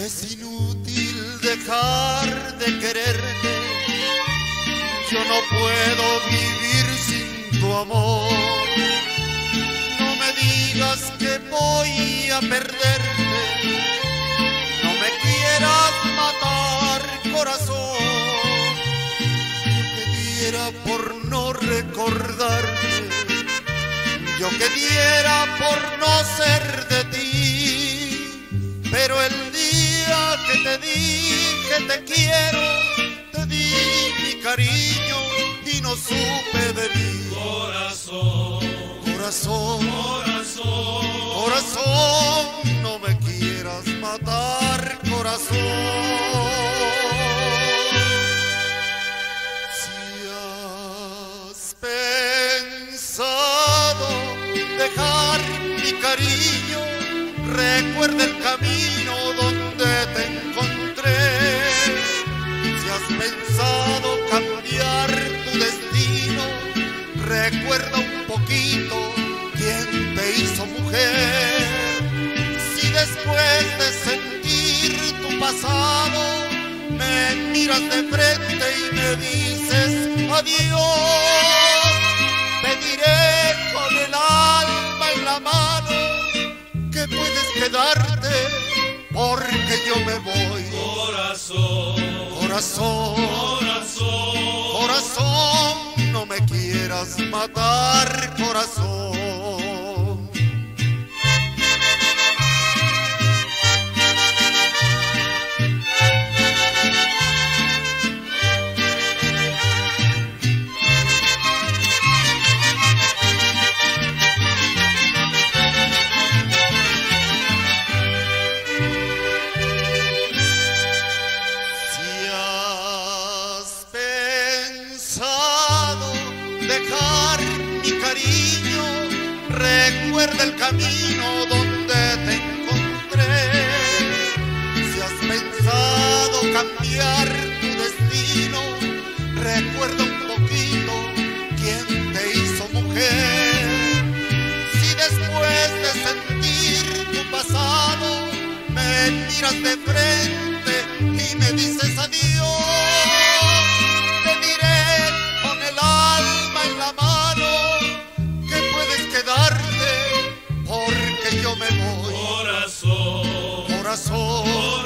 Es inútil dejar de quererte, yo no puedo vivir sin tu amor. No me digas que voy a perderte, no me quieras matar, corazón. Yo que diera por no recordarte, yo que diera por no ser de ti, pero el día que te dije te quiero, te di mi cariño y no supe de mí. Corazón, corazón, corazón, corazón, no me quieras matar, corazón. Si has pensado dejar mi cariño, recuerda el camino donde te encontré. Si has pensado cambiar tu destino, recuerda un poquito quién te hizo mujer. Si después de sentir tu pasado me miras de frente y me dices adiós, te diré con el alma en la mano que puedes quedarte porque yo me voy. corazón, Corazón, corazón, corazón, no me quieras matar, corazón. Dejar mi cariño, recuerda el camino donde te encontré. Si has pensado cambiar tu destino, recuerda un poquito quién te hizo mujer. Si después de sentir tu pasado me miras de frente y me dices adiós, te diré con el alma en la mano que puedes quedarte porque yo me voy. corazón, Corazón,